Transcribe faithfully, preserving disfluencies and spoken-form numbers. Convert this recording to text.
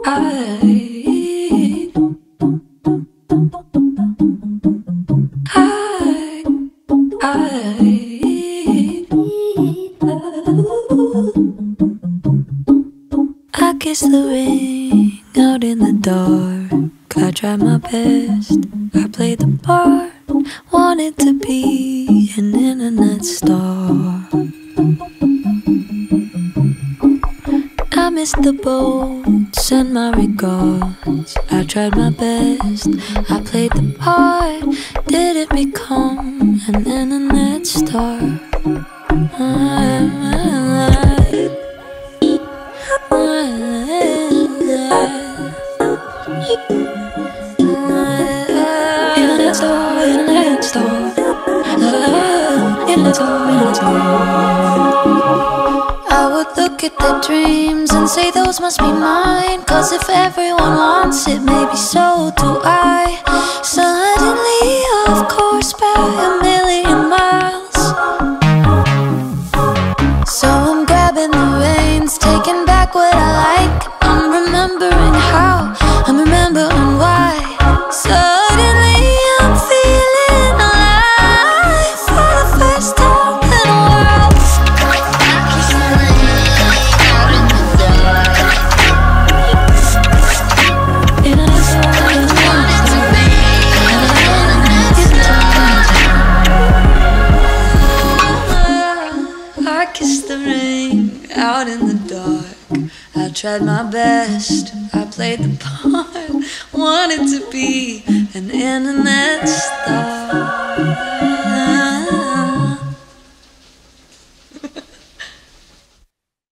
I, I, I, I kissed the ring out in the dark. I tried my best, I played the part. Wanted to be an internet star. I missed the boat, send my regards. I tried my best, I played the part. Didn't become an internet star. Internet star, internet star. Internet star, internet star. I would look at their dreams and say those must be mine. Cause if everyone wants it, maybe so do I. Suddenly, of course, by a million miles. So I'm grabbing the reins, taking back what I like. I'm remembering how, I'm remembering why. Suddenly I'm feeling alive for the first time in a while. I kissed the ring out in the dark. I tried my best, I played the part. Wanted to be an internet star.